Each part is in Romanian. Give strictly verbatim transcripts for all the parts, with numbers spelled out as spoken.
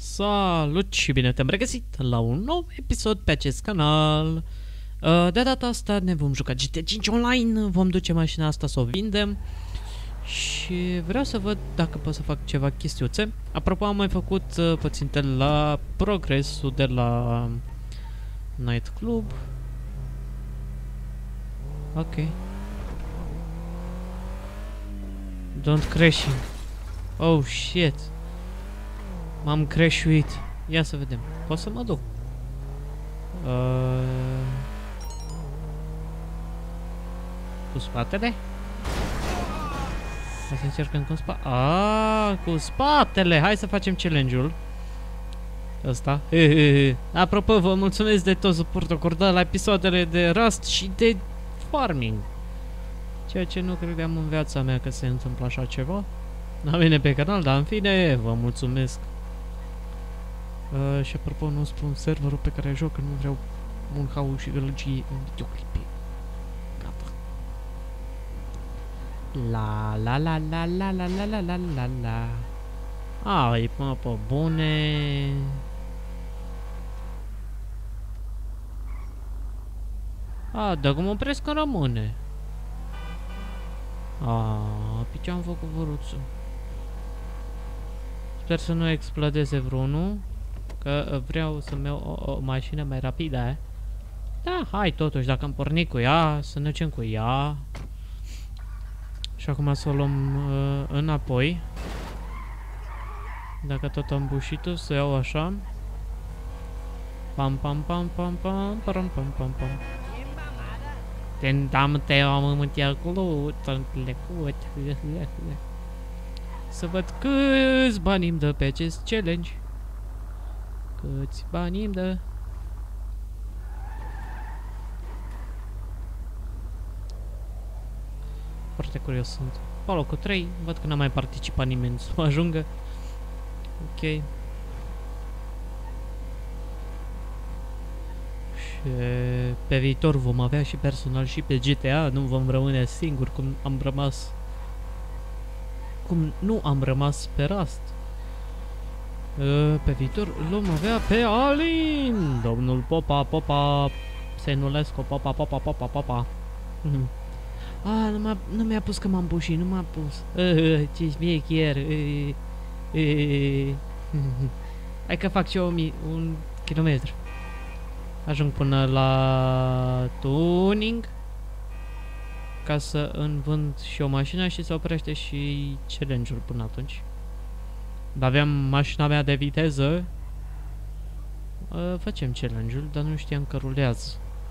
Salut și bine te-am regăsit la un nou episod pe acest canal. De data asta ne vom juca G T cinci online, vom duce mașina asta să o vindem și vreau să văd dacă pot să fac ceva chestiuțe. Apropo, am mai făcut puțin la progresul de la Night Club. Ok. Don't crashing. Oh shit. M-am crashuit. Ia să vedem. Pot să mă duc. Uh... Cu spatele? Hai să încercăm cu spatele. Ah, cu spatele. Hai să facem challenge-ul ăsta. Apropo, vă mulțumesc de tot suportul acordat la episoadele de Rust și de Farming. Ceea ce nu credeam în viața mea că se întâmplă așa ceva. La mine pe canal, dar în fine, vă mulțumesc. Uh, și apropo, nu spun serverul pe care joc, că nu vreau un haos și gălăgie în videoclipe. Gata. La la la la la la la la la la la. Ai, mă, pe bune. A, dacă mă opresc, că rămâne. A, pe ce am făcut văruță? Sper să nu explodeze vreunul, că vreau să-mi iau o, o mașină mai rapidă, eh? Da, hai totuși, dacă am pornit cu ea, să ne ducem cu ea. Și acum să o luăm uh, înapoi. Dacă tot am bușit-o, să iau așa. Pam pam pam pam pam pam pam pam pam. Tentam te am mântia cu trecut. Să văd câți bani îmi dă pe acest challenge. Câți bani îmi dă. Foarte curios sunt. Pe locul trei, văd că n-a mai participat nimeni să ajungă. Ok. Și pe viitor vom avea și personal și pe G T A, nu vom rămâne singuri cum am rămas. Cum nu am rămas pe Rust. Pe viitor vom avea pe Alin, domnul Popa, Popa, Senulescu, Popa, Popa, Popa, Popa. Ah, nu mi-a nu mi-a pus că m-am bușit, nu m-a pus. Ce șmecher. Hai că fac și eu un kilometru. Ajung până la tuning ca să îmi vând și o mașină și să oprește și challenge-ul până atunci. Dar aveam mașina mea de viteză. Uh, facem challenge-ul, dar nu știam că rulează.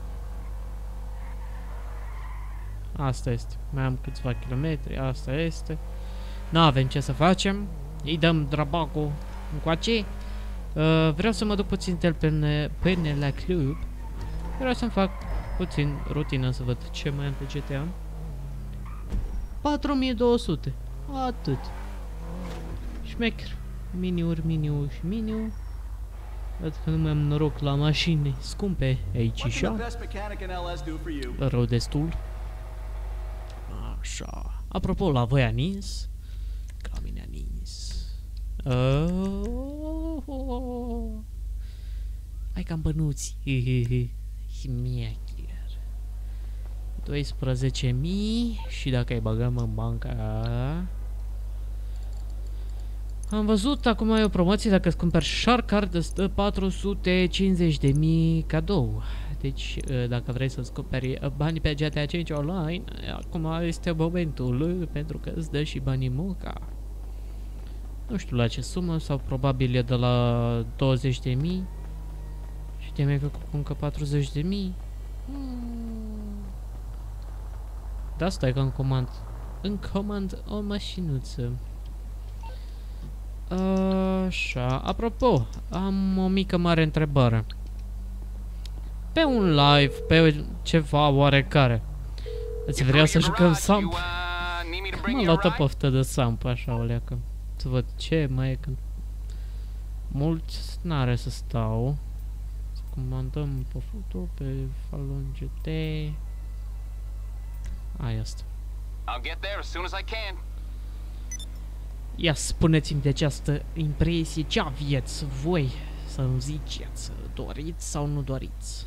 Asta este. Mai am câțiva kilometri, asta este. N-avem ce să facem. Îi dăm drabacul încoace. Uh, vreau să mă duc puțin până, până la club. Vreau să-mi fac puțin rutină să văd ce mai am pe G T A. patru mii două sute. Atât. Șmecher. Miniuri, miniuri și miniuri. Văd că nu mai am noroc la mașini scumpe aici și așa. Rău destul. Așa. Apropo, la voi a nins? Că la mine a nins. Oh, oh, oh. Hai cam bănuți. Șmecher. doisprezece mii. Și dacă ai băgăm în banca. Am văzut acum ai o promoție, dacă îți cumperi Shark Card îți dă patru sute cincizeci de mii cadou. Deci dacă vrei să-ți cumperi banii pe G T A cinci online, acum este momentul, pentru că îți dă și banii munca. Nu știu la ce sumă, sau probabil e de la douăzeci de mii. Și te-ai mai făcut cu încă patruzeci de mii. Hmm. Da, stai că în comand. În comand o mașinuță. Așa, apropo, am o mică mare întrebare. Pe un live, pe ceva oarecare, îți vrea să jucăm Samp? M-a luat o poftă de Samp, așa o leacă. Să văd ce mai e când... Mult n-are să stau. Să comandăm pe foto, pe Falun G T. Aia asta. Ia spuneți-mi de această impresie, ce aveți voi să-mi ziceți, doriți sau nu doriți?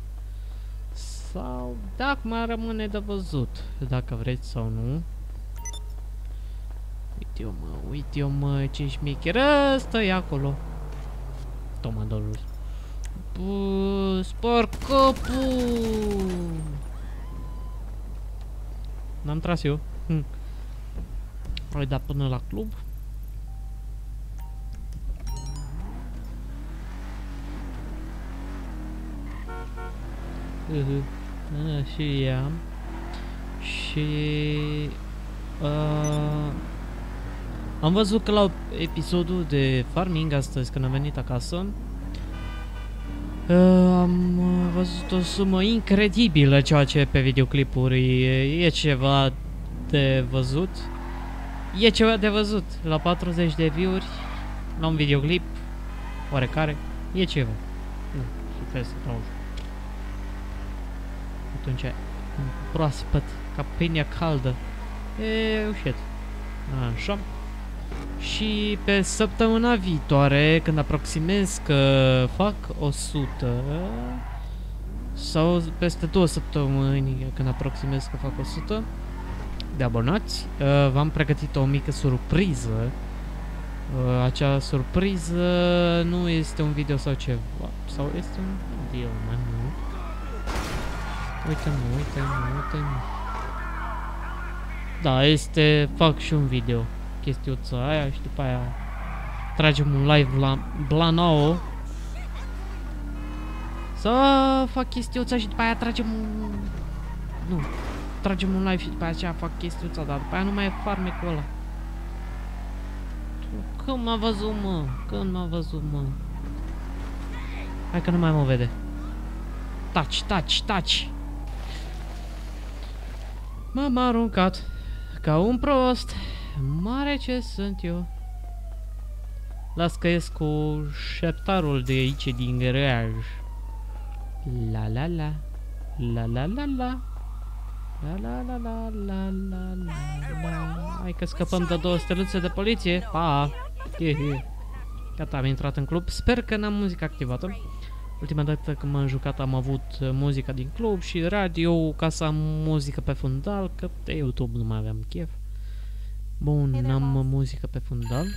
Sau dacă mai rămâne de văzut, dacă vreți sau nu. Uite-o mă, uite-o mă, ce șmecher, ăsta e acolo. Tomadorul. Bă, spar capul! N-am tras eu. Hm. Ai dat până la club. Uh -huh. A, și ea. Și... Uh, am văzut că la episodul de farming astăzi, când am venit acasă, uh, am văzut o sumă incredibilă, ceea ce pe videoclipuri e, e ceva de văzut. E ceva de văzut. La patruzeci de view-uri, la un videoclip, oarecare, e ceva. Nu, suflet să trauj. Atunci, proaspăt, ca pâinea caldă. E ușet. Așa. Și pe săptămâna viitoare, când aproximez că fac o sută, sau peste două săptămâni, când aproximez că fac o sută de abonați, uh, v-am pregătit o mică surpriză. Uh, acea surpriză nu este un video sau ceva, sau este un video, mai mult. Uite-mă, uite-mă, uite-mă. Da, este, fac și un video, chestiuța aia și după aia tragem un live la Blanao. Să fac chestiuța și după aia tragem un... Nu, tragem un live și după aceea fac chestiuța, dar după aia nu mai e farmecul ăla. Când m-a văzut, mă? Când m-a văzut, mă? Hai că nu mai mă vede. Taci, taci, taci! M-am aruncat ca un prost. Mare ce sunt eu. Las că ies cu șeptarul de aici din garaj. La la la. La la la la. La la la la la la la la. Hai că scăpăm de două steluțe de poliție. Pa! Gata, am intrat în club. Sper că n-am muzica activată. Ultima dată când m-am jucat am avut muzica din club și radio ca să am muzică pe fundal, că de YouTube nu mai aveam chef. Bun, n-am muzică pe fundal.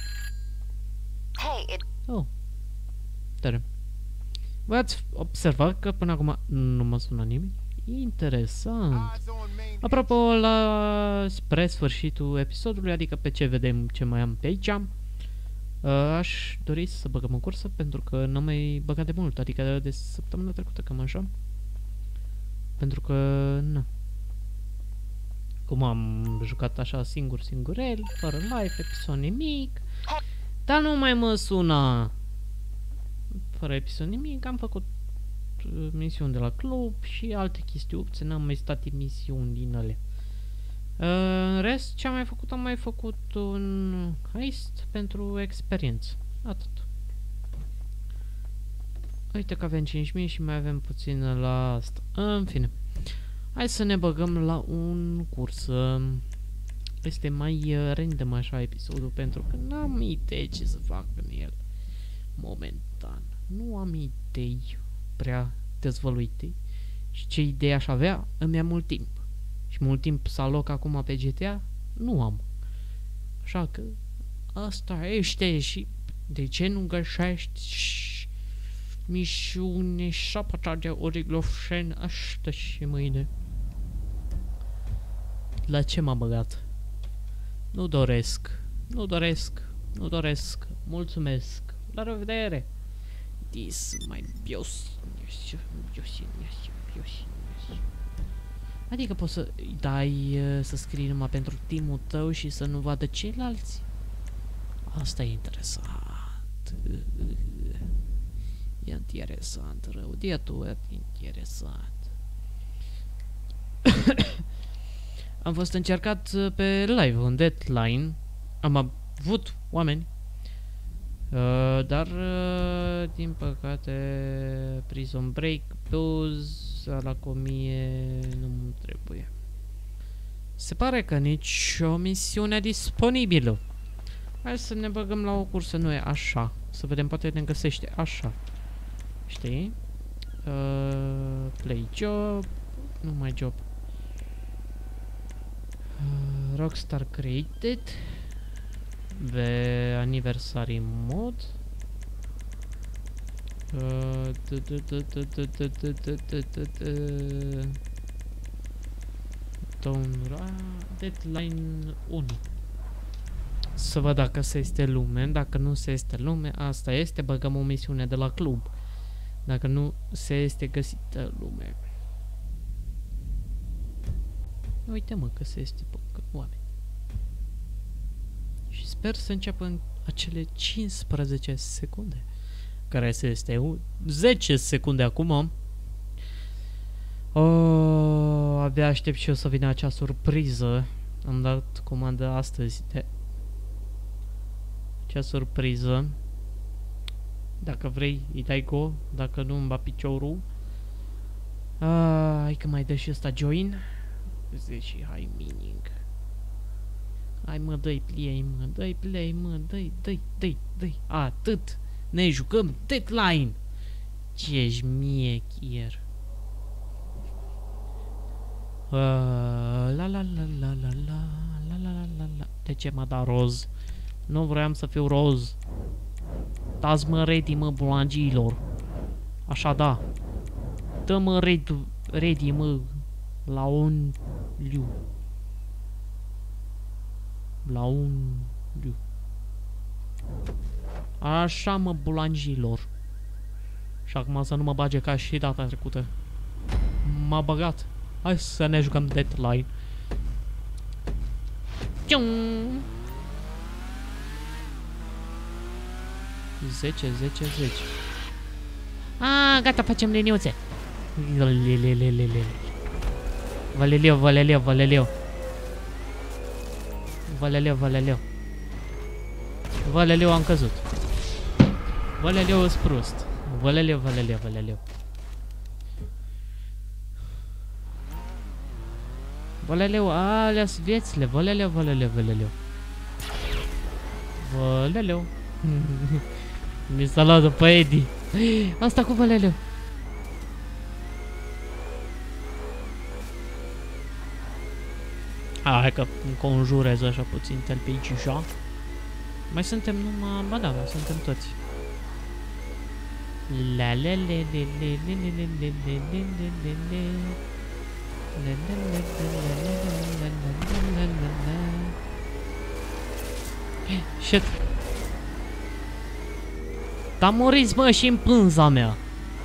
Oh. Tare. Voi ați observat că până acum nu mă sună nimeni? Interesant. Apropo, la spre sfârșitul episodului, adică pe ce vedem ce mai am pe aici, uh, aș dori să băgăm în cursă, pentru că n-am mai băgat de mult, adică de săptămâna trecută, cam așa. Pentru că, na. Cum am jucat așa singur, singurel, fără live, episod nimic. Dar nu mai mă suna. Fără episod nimic, am făcut misiuni de la club și alte chestiuțe, n-am mai stat în misiuni din alea. În rest, ce am mai făcut? Am mai făcut un heist pentru experiență. Atât. Uite că avem cinci mii și mai avem puțin la asta. În fine. Hai să ne băgăm la un curs. Este mai random așa episodul, pentru că n-am idei ce să fac în el. Momentan. Nu am idei prea dezvăluite. Și ce idei aș avea, îmi ia mult timp. Și mult timp să aloc acum pe G T A, nu am. Așa că asta este și de ce nu găsești misiune șaptea de Origlofen astăzi și mâine? La ce m-am băgat? Nu doresc. Nu doresc. Nu doresc. Mulțumesc. La revedere. This my bios. Adică poți să dai să scrii numai pentru teamul tău și să nu vadă ceilalți? Asta e interesant. E interesant, rău. De tu e interesant. Am fost încercat pe live, un deadline. Am avut oameni. Uh, dar, uh, din păcate, Prison Break plus la comie nu trebuie. Se pare că nici o misiune disponibilă. Hai să ne băgăm la o cursă, nu e așa. Să vedem, poate ne găsește așa. Știi? Uh, play job. Nu mai job. Uh, Rockstar created. The anniversary mod. Uh, Deadline unu. Să văd dacă se este lume. Dacă nu se este lume, asta este. Băgăm o misiune de la club. Dacă nu se este găsită lume. Uite mă că se este oameni. Și sper să înceapă în acele cincisprezece secunde. Care se este zece secunde acum. Oh, abia aștept și eu să vină acea surpriză. Am dat comandă astăzi de acea surpriză. Dacă vrei, îi dai go. Dacă nu, îmi ba piciorul. Ah, hai că mai dă și ăsta join. Zice și hai mining. Hai mă, dă-i play, mă, dă-i play, mă, dă-i, dă-i, dă-i, dă-i. Atât. Ne jucăm Deadline. Ce șmecher. Uh, la la la la la la la la la la la. De ce m-a dat roz? Nu vreau să fiu roz. Dați mă ready, mă, bulangilor. Așa da. Dă-mă ready, ready, mă, la un liu. La un liu. Așa, mă, bulangilor. Și acum să nu mă bage ca și data trecută. M-a băgat. Hai să ne jucăm Deadline. zece, zece, zece. Ah, gata, facem liniuțe. Valeleu, valeleu, valeleu. Valeleu, valeleu. Valeleu, am căzut. Valeleu, îs prost. Valeleu, valeleu, valeleu. Valeleu, alea-s viețile. Valeleu, valeleu, valeleu. Valeleu. Mi s-a luat după Eddie. Asta cu valeleu. Hai că conjurez așa puțin tel pe aici așa. Mai suntem numai... Ba da, mai suntem toți. La la la la la la la la la la la la. Shit. Da muriți, mă, și în pânza mea.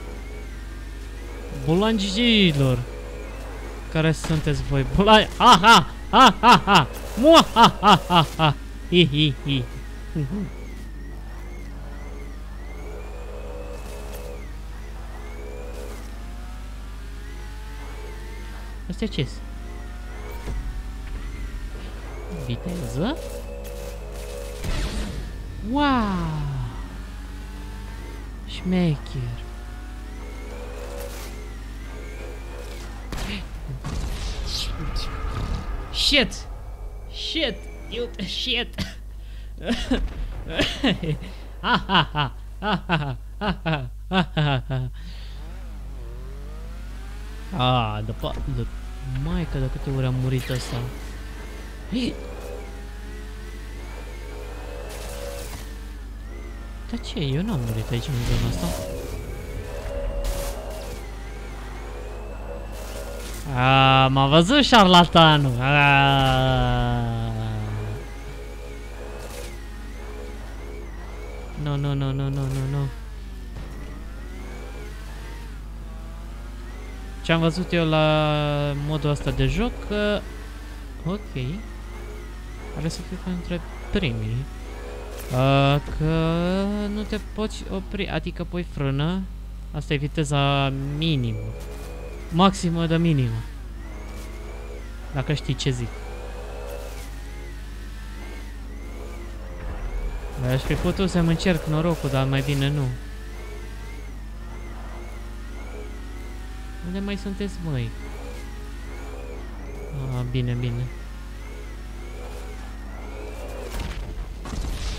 Bulangilor. Care sunteți voi? Bulangi... Ha, ha, ha, ha, ha. Mua, ha, ha, ha, ha. Hi, hi, hi. Astea ce-s? Viteză? Wow! Șmecher! Shit! Shit! You shit! Ha ha ha! Ha ha ha! Ha ha ha ha! Ah, după... Maică, de câte ori am murit ăsta. Dar ce? Eu n-am murit aici în zona asta. Aaaa, m-a văzut șarlatanul. Aaaa. Nu, nu, nu, nu, nu, nu, nu. Ce am văzut eu la modul ăsta de joc, că... Ok. Are să fiu între primii. Uh, că nu te poți opri, adică pui frână. Asta e viteza minimă. Maximă de minimă. Dacă știi ce zic. Aș fi putut să-mi încerc norocul, dar mai bine nu. Unde mai sunteți, măi? Ah, bine, bine.